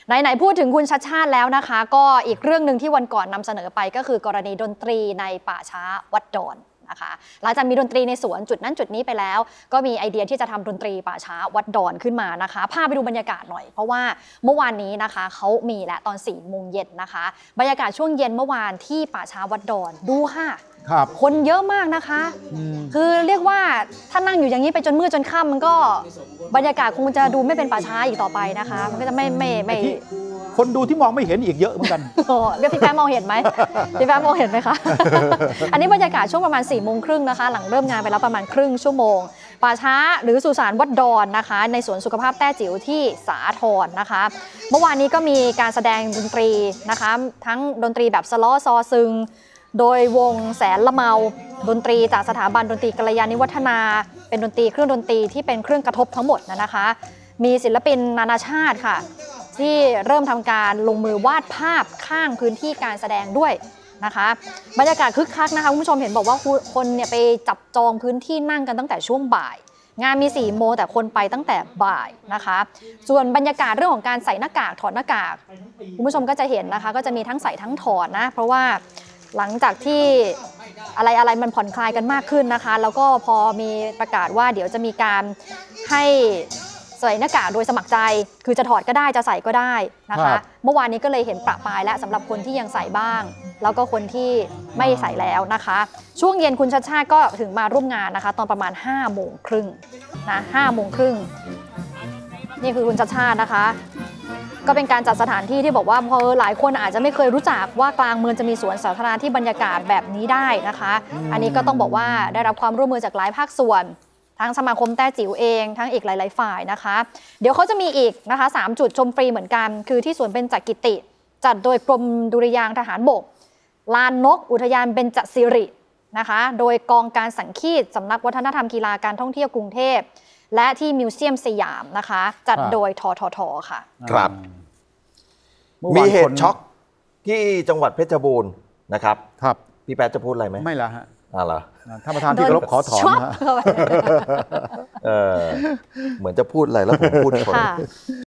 ไหนพูดถึงคุณชัชชาติแล้วนะคะก็อีกเรื่องหนึ่งที่วันก่อนนำเสนอไปก็คือกรณีดนตรีในป่าช้าวัดดอนนะคะหลังจากมีดนตรีในสวนจุดนั้นจุดนี้ไปแล้วก็มีไอเดียที่จะทำดนตรีป่าช้าวัดดอนขึ้นมานะคะพาไปดูบรรยากาศหน่อยเพราะว่าเมื่อวานนี้นะคะเขามีและตอน4 โมงเย็นนะคะบรรยากาศช่วงเย็นเมื่อวานที่ป่าช้าวัดดอนดูค่ะคนเยอะมากนะคะคือเรียกว่าถ้านั่งอยู่อย่างนี้ไปจนมืดจนค่ำมันก็บรรยากาศคงจะดูไม่เป็นป่าช้าอีกต่อไปนะคะมันก็จะไม่คนดูที่มองไม่เห็นอีกเยอะเหมือนกันเดี๋ยวพี่แป๊ะมองเห็นไหมพี่แป๊ะมองเห็นไหมคะอันนี้บรรยากาศช่วงประมาณ4 โมงครึ่งนะคะหลังเริ่มงานไปแล้วประมาณครึ่งชั่วโมงป่าช้าหรือสุสานวัดดอนนะคะในสวนสุขภาพแต้จิ๋วที่สาทรนะคะเมื่อวานนี้ก็มีการแสดงดนตรีนะคะทั้งดนตรีแบบสล้อซอซึงโดยวงแสนละเมาดนตรีจากสถาบันดนตรีกัลยาณิวัฒนาเป็นดนตรีเครื่องดนตรีที่เป็นเครื่องกระทบทั้งหมดนะคะมีศิลปินนานาชาติค่ะที่เริ่มทำการลงมือวาดภาพข้างพื้นที่การแสดงด้วยนะคะบรรยากาศคึกคักนะคะคุณผู้ชมเห็นบอกว่าคนเนี่ยไปจับจองพื้นที่นั่งกันตั้งแต่ช่วงบ่ายงานมี4 โมงแต่คนไปตั้งแต่บ่ายนะคะส่วนบรรยากาศเรื่องของการใส่หน้ากากถอดหน้ากากคุณผู้ชมก็จะเห็นนะคะก็จะมีทั้งใส่ทั้งถอดนะเพราะว่าหลังจากที่อะไรมันผ่อนคลายกันมากขึ้นนะคะแล้วก็พอมีประกาศว่าเดี๋ยวจะมีการให้ใส่หน้ากากโดยสมัครใจคือจะถอดก็ได้จะใส่ก็ได้นะคะเมื่อวานนี้ก็เลยเห็นประปรายและสำหรับคนที่ยังใส่บ้างแล้วก็คนที่ไม่ใส่แล้วนะคะช่วงเย็นคุณชัชชาติก็ถึงมาร่วมงานนะคะตอนประมาณ5 โมงครึ่งนะ5 โมงครึ่งนี่คือคุณชัชชาตินะคะก็เป็นการจัดสถานที่ที่บอกว่าหลายคนอาจจะไม่เคยรู้จักว่ากลางเมืองจะมีสวนสาธารณะที่บรรยากาศแบบนี้ได้นะคะอันนี้ก็ต้องบอกว่าได้รับความร่วมมือจากหลายภาคส่วนทั้งสมาคมแต้จิ๋วเองทั้งอีกหลายๆฝ่ายนะคะเดี๋ยวเขาจะมีอีกนะคะ3 จุดชมฟรีเหมือนกันคือที่สวนเบญจกิติจัดโดยกรมดุริยางค์ทหารบกลานนกอุทยานเบญจสิรินะคะโดยกองการสังคีตสำนักวัฒนธรรมกีฬาการท่องเที่ยวกรุงเทพและที่มิวเซียมสยามนะคะจัดโดยทททค่ะครับมีเหตุช็อกที่จังหวัดเพชรบูรณ์นะครับพี่แป๊ะจะพูดอะไรไหมไม่ละฮะเหรอท่านประธานที่เคารพขอถอนนะเหมือนจะพูดอะไรแล้วผมพูดชน